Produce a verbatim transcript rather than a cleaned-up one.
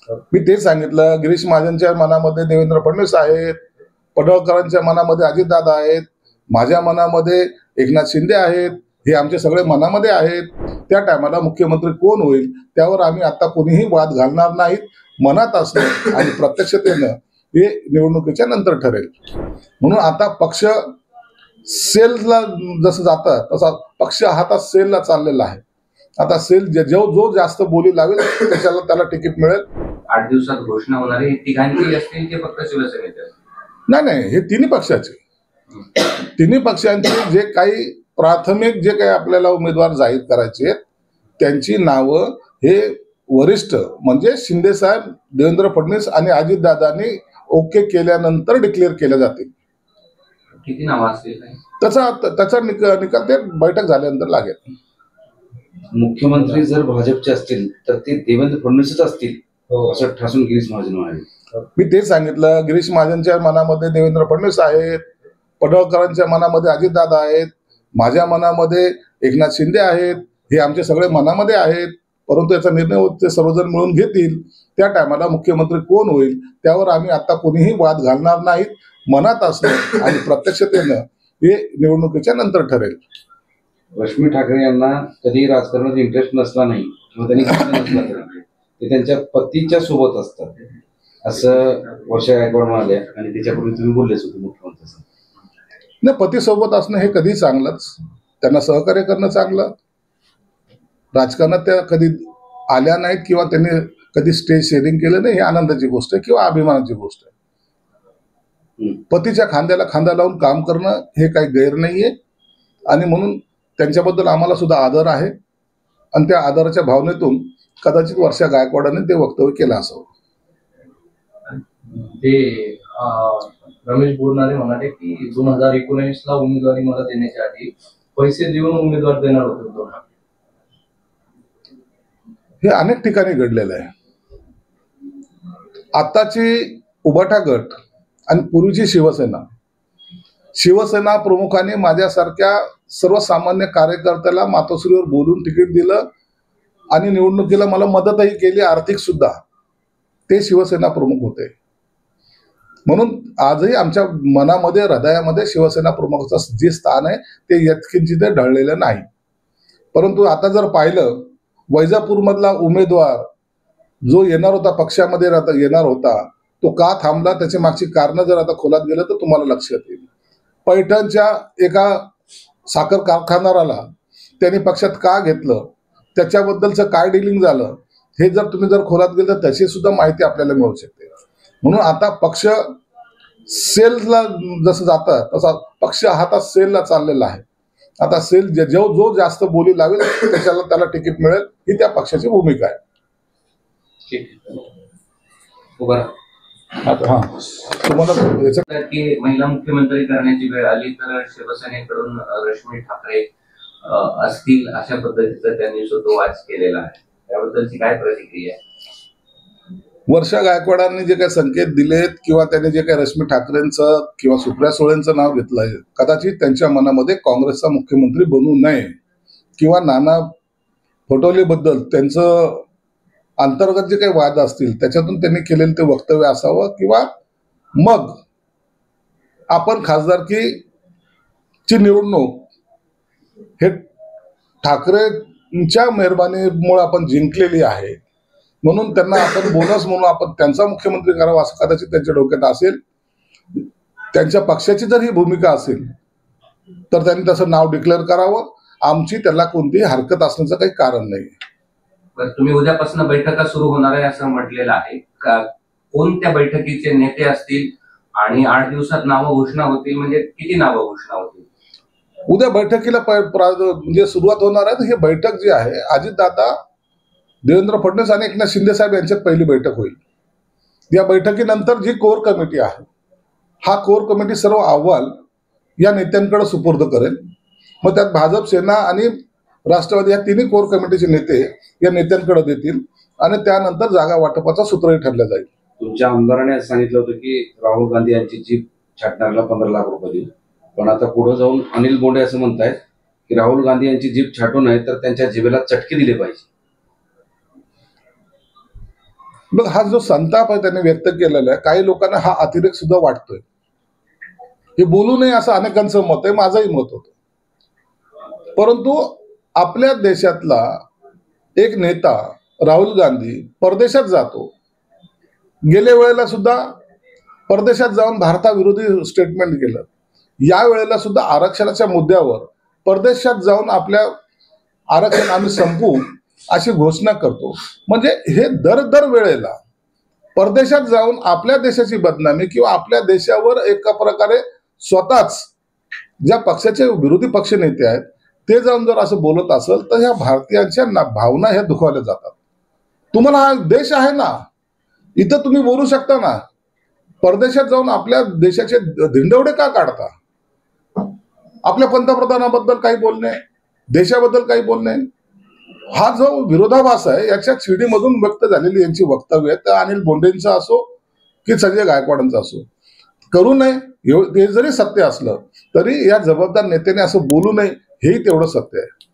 मी तेच सांगितलं, गिरीश महाजनच्या मनामध्ये देवेंद्र फडणवीस आहेत, पडळकरांच्या मनामध्ये अजितदादा आहेत, माझ्या मनामध्ये एकनाथ शिंदे आहेत, हे आमचे सगळे मनामध्ये आहेत. त्या टायमाला मुख्यमंत्री कोण होईल त्यावर आम्ही आता कोणीही वाद घालणार नाहीत. मनात असणं आणि प्रत्यक्षतेनं हे निवडणुकीच्या नंतर ठरेल. म्हणून आता पक्ष सेलला जसं जातं तसा पक्ष आता सेलला चाललेला आहे. आता सेल जो जो जास्त बोली लावेल त्याच्याला त्याला तिकीट मिळेल. आठ दिवसात घोषणा होणार आहे. तिघांची असतील की फक्त शिवसेनेचे? नाही नाही, हे तिन्ही पक्षाचे तिन्ही पक्षांचे जे काही प्राथमिक जे काही आपल्याला उमेदवार जाहीर करायचे त्यांची नावं हे वरिष्ठ म्हणजे शिंदे साहेब, देवेंद्र फडणवीस आणि अजितदादांनी ओके केल्यानंतर डिक्लेअर केले जातील. किती नावं असतील त्याचा त्याचा निकाल ते बैठक झाल्यानंतर लागेल. मुख्यमंत्री जर भाजपचे असतील तर ते देवेंद्र फडणवीसच असतील असं ठासून गिरीश महाजन म्हणाले. मी तेच सांगितलं, गिरीश महाजनच्या मनामध्ये देवेंद्र फडणवीस आहेत, पडळकरांच्या मनामध्ये अजितदादा आहेत, माझ्या मनामध्ये एकनाथ शिंदे आहेत, हे आमचे सगळे मनामध्ये आहेत. परंतु याचा निर्णय ते सर्वजण मिळून घेतील. त्या टायमाला मुख्यमंत्री कोण होईल त्यावर आम्ही आता कोणीही वाद घालणार नाहीत. मनात असणं आणि प्रत्यक्षतेनं हे निवडणुकीच्या नंतर ठरेल. रश्मी ठाकरे यांना कधी राजकारणात इंटरेस्ट नसला नाही किंवा त्यांनी नसला तरी ते त्यांच्या पतीच्या सोबत असतात असं वर्षा गायकवाड म्हणाले आणि त्याच्यापूर्वी तुम्ही बोललेच होते मुख्यमंत्री. नाही, पती सोबत असणं हे कधी चांगलंच, त्यांना सहकार्य करणं चांगलं. राजकारणात त्या कधी आल्या नाहीत किंवा त्यांनी कधी स्टेज शेअरिंग केलं नाही, ही आनंदाची गोष्ट आहे किंवा अभिमानाची गोष्ट आहे. पतीच्या खांद्याला खांदा लावून काम करणं हे काही गैर नाहीये आणि म्हणून त्यांच्याबद्दल आम्हाला सुद्धा आदर आहे आणि त्या आदराच्या भावनेतून कदाचित वर्षा गायकवाडाने ते वक्तव्य केलं असावं. ते रमेश बोरनारे म्हणाले की दोन हजार एकोणीस ला उमेदवारी मला देण्याच्या आधी पैसे देऊन उमेदवार देणार होते. हे अनेक ठिकाणी घडलेलं आहे. आताची उभाटा गट आणि पूर्वीची शिवसेना शिवसेना प्रमुखांनी माझ्यासारख्या सर्वसामान्य कार्यकर्त्याला मातोश्रीवर बोलून तिकीट दिलं आणि निवडणुकीला मला मदतही केली, आर्थिक सुद्धा. ते शिवसेना प्रमुख होते. म्हणून आजही आमच्या मनामध्ये हृदयामध्ये शिवसेना प्रमुखाचं जे स्थान आहे ते यत्किंचित ढळलेलं नाही. परंतु आता जर पाहिलं, वैजापूरमधला उमेदवार जो येणार होता, पक्षामध्ये येणार होता, तो का थांबला त्याची मागची कारणं जर आता खोलात गेलं तर तुम्हाला लक्षात येईल. पैठणच्या एका साखर कारखानदाराला त्यांनी पक्षात का घेतलं, त्याच्याबद्दलचं काय डिलिंग झालं, हे जर तुम्ही जर खोलात गेलं तर त्याची सुद्धा माहिती आपल्याला मिळू शकते. म्हणून आता पक्ष सेलला जसं जातं तसा पक्ष आता सेलला चाललेला आहे. आता सेल जो जो जास्त बोली लावेल त्याच्याला त्याला तिकीट मिळेल, ही त्या पक्षाची भूमिका आहे. हा, तुम्हाला की महिला मुख्यमंत्री करण्याची वेळ आली तर शिवसेनेकडून रश्मी ठाकरे असतील अशा पद्धतीचा त्यांनी स्वतः केलेला आहे. त्याबद्दलची काय प्रतिक्रिया आहे? वर्षा गायकवाडांनी जे काही संकेत दिलेत किंवा त्यांनी जे काही रश्मी ठाकरेंचं किंवा सुप्रिया सुळेंचं नाव घेतलंय, कदाचित त्यांच्या मनामध्ये काँग्रेसचा मुख्यमंत्री बनू नये किंवा नाना पटोलेबद्दल त्यांचं अंतर्गत जे काही वाद असतील त्याच्यातून त्यांनी केलेलं ते वक्तव्य असावं किंवा मग आपण खासदारकीची निवडणूक हे ठाकरेंच्या मेहरबानीमुळे आपण जिंकलेली आहे म्हणून त्यांना आपण बोनस म्हणून आपण त्यांचा मुख्यमंत्री करावा असं कदाचित त्यांच्या डोक्यात असेल. त्यांच्या पक्षाची जर ही भूमिका असेल तर त्यांनी तसं नाव डिक्लेअर करावं. आमची त्याला कोणतीही हरकत असण्याचं काही कारण नाही. तुम्ही उद्यापासून बैठका सुरू होणार आहे असं म्हटलेलं आहे. कोणत्या बैठकीचे नेते असतील आणि आठ दिवसात नावं घोषणा होतील, म्हणजे किती नावं घोषणा होतील? उद्या बैठकीला म्हणजे सुरुवात होणार आहे. ही बैठक जी आहे अजितदादा, देवेंद्र फडणवीस आणि एकनाथ शिंदे साहेब यांच्यात पहिली बैठक होईल. या बैठकीनंतर जी कोर कमिटी आहे, हा कोर कमिटी सर्व अहवाल या नेत्यांकडे सुपूर्द करेल. मग त्यात भाजप, सेना आणि राष्ट्रवादी या तिन्ही कोर कमिटीचे नेते या नेत्यांकडे देतील आणि त्यानंतर जागा वाटपाचा सूत्रही ठरलं जाईल. तुमच्या आमदाराने सांगितलं होतं की राहुल गांधी यांची जीप छाटणाऱ्याला पंधरा लाख रुपये देईल, पण आता पुढे जाऊन अनिल बोंडे असं म्हणतायत की राहुल गांधी यांची जीप छाटू नये तर त्यांच्या जिभेला चटके दिले पाहिजे. मग हा जो संताप आहे त्याने व्यक्त केलेला आहे, काही लोकांना हा अतिरेक सुद्धा वाटतोय. हे बोलू नये असं अनेकांचं मत आहे, माझंही मत होतं. परंतु आपल्या देशातला एक नेता राहुल गांधी परदेशात जातो. गेल्या वेळेला सुद्धा परदेशात जाऊन भारताविरोधी स्टेटमेंट केलं. या वेळेला सुद्धा आरक्षणाच्या मुद्द्यावर परदेशात जाऊन आपल्या आरक्षण आम्ही संपवू अशी घोषणा करतो. म्हणजे हे दर दर वेळेला परदेशात जाऊन आपल्या देशाची बदनामी किंवा आपल्या देशावर एका प्रकारे स्वतःच ज्या पक्षाचे विरोधी पक्ष नेते आहेत ते जाऊन जर असं बोलत असेल तर ह्या भारतीयांच्या ना भावना ह्या दुखावल्या जातात. तुम्हाला हा देश आहे ना, इथं तुम्ही बोलू शकता ना. परदेशात जाऊन आपल्या देशाचे धिंडवडे का काढता? आपल्या पंतप्रधानाबद्दल काही बोलणे, देशाबद्दल काही बोलणे, हा जो विरोधाभास आहे याच्या शिडीमधून व्यक्त झालेली यांची वक्तव्य आहेत. अनिल बोंडेंचा असो की संजय गायकवाडांचा असो, करू नये हे जरी सत्य असलं तरी या जबाबदार नेत्याने असं बोलू नये हेही तेवढं सत्य आहे.